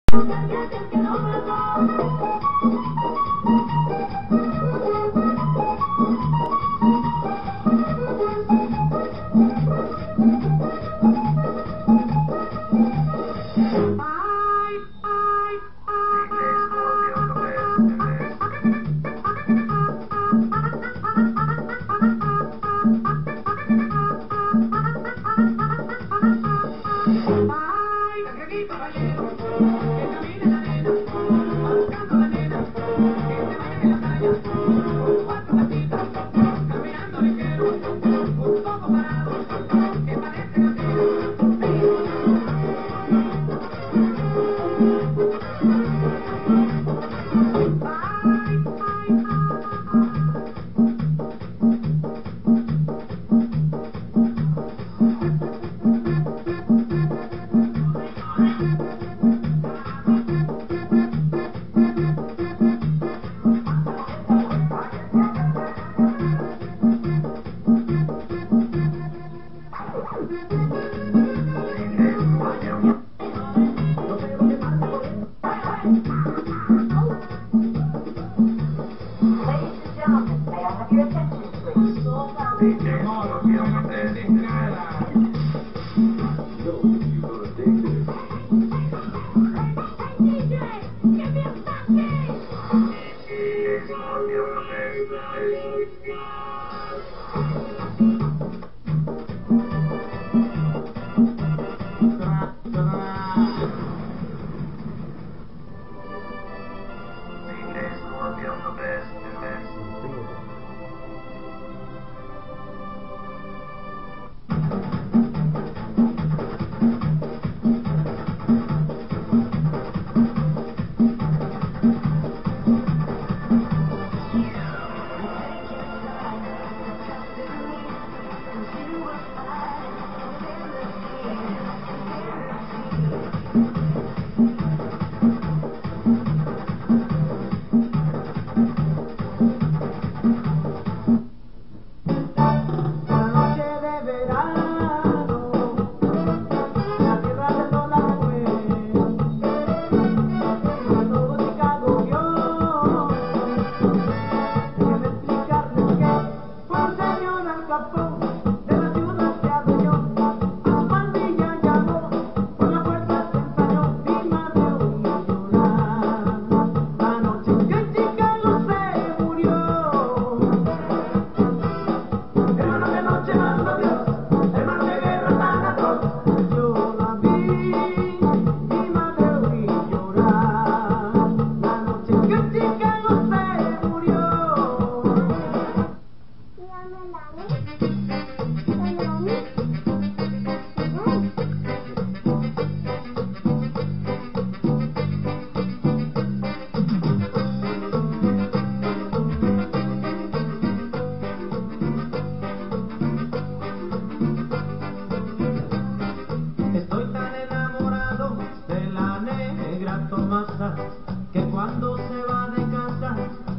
Que cuando se va de casa,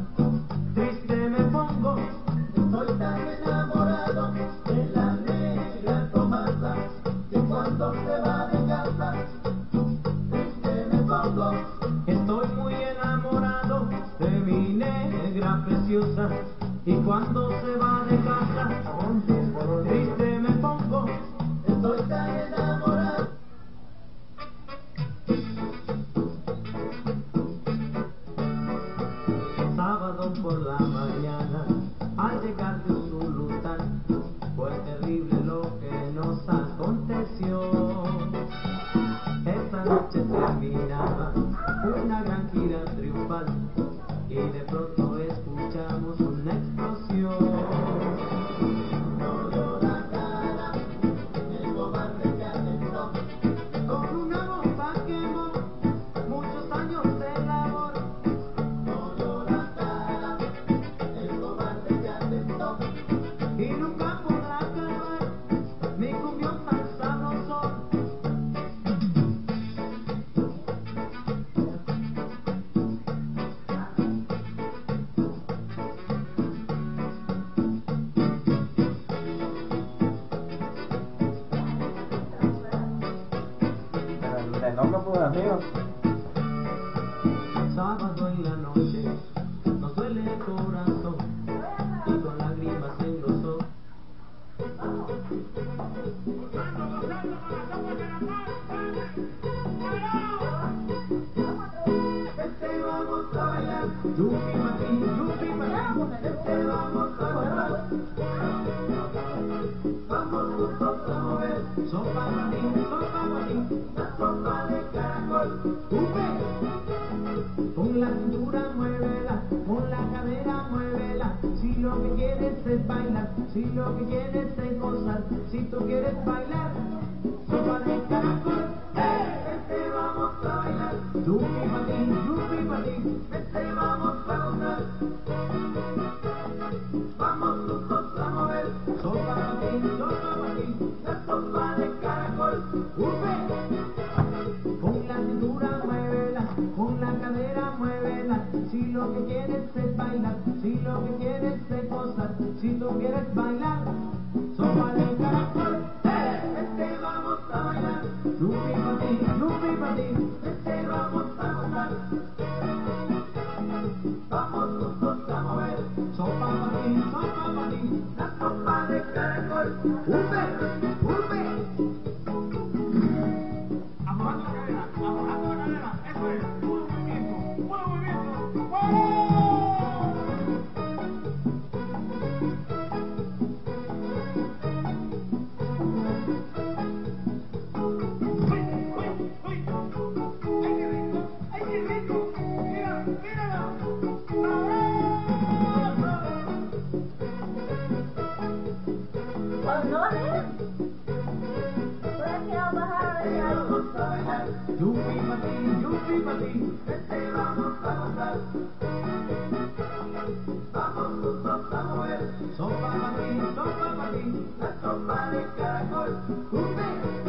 triste me pongo. Estoy tan enamorado de la negra Tomasa, que cuando se va de casa, triste me pongo. Estoy muy enamorado de mi negra preciosa, y cuando se va de casa, triste me pongo. Estoy tan enamorado. Sábado por la mañana, al llegar de Zulután, fue terrible lo que nos aconteció. Esa noche terminaba una gran gira triunfal, y de pronto escuchamos una explosión. ¿Te enoja por amigos? yupi pa' ti, yupi pa' ti, vente vamos a bailar. Vamos juntos a mover, sopa pa' ti, la sopa de caracol. Con la cintura muévela, con la cadera muévela. Si lo que quieres es bailar, si lo que quieres es gozar, si tú quieres bailar, sopa de caracol. Vente vamos a bailar, yupi pa' ti, vente vamos a gozar. Vamos juntos a mover, sopa pa' ti, la sopa de caracol. Con la cintura muévela, con la cadera muévela. Si lo que quieres es bailar, si lo que quieres es gozar, si tú quieres bailar, sopa de caracol. Vente vamos a bailar, yupi pa' ti, vente vamos a gozar. Vamos juntos a mover, sopa pa' ti, la sopa de caracol. Amojando la cadera, eso es, puro movimiento, ¡wow! ¡Ay, qué rico! Mírala. Yupi pa' ti, vente vamos a gozar. Vamos juntos a mover, sopa pa' ti, la sopa de caracol.